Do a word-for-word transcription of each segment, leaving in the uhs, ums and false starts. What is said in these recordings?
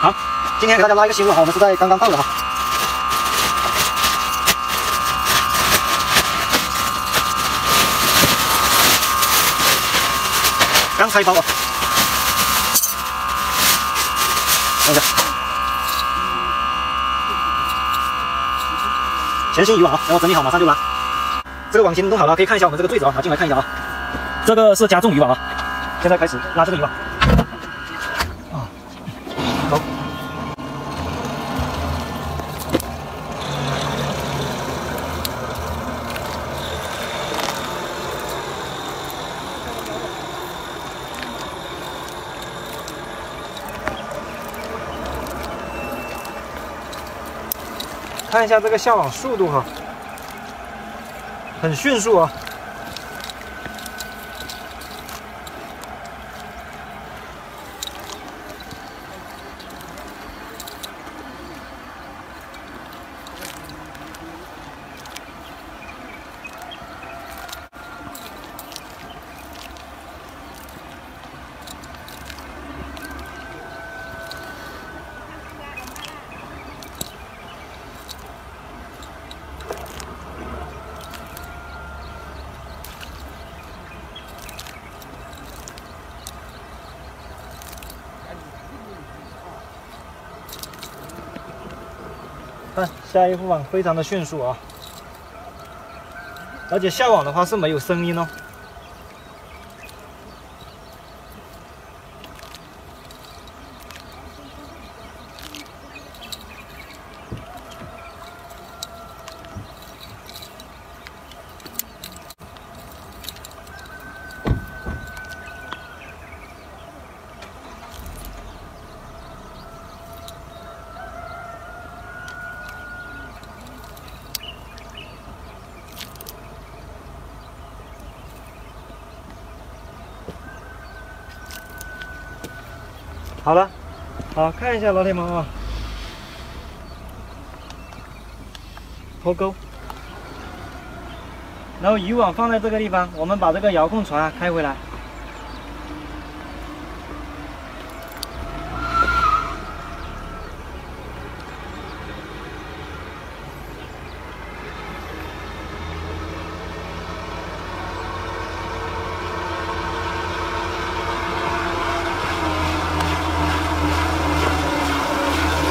好，今天给大家拉一个新闻哈，我们是在刚刚到的哈。刚拆包啊，看一下，全新渔网啊，然后整理好，马上就拉。这个网已经弄好了，可以看一下我们这个坠子啊，拿进来看一下啊。这个是加重渔网啊，现在开始拉这个渔网。啊，走。看一下这个下网速度哈，很迅速啊。看下一副网非常的迅速啊，而且下网的话是没有声音哦。好了，好看一下老铁们啊，脱钩，然后渔网放在这个地方，我们把这个遥控船啊开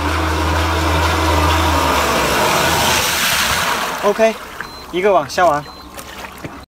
回来。OK， 一个网下完。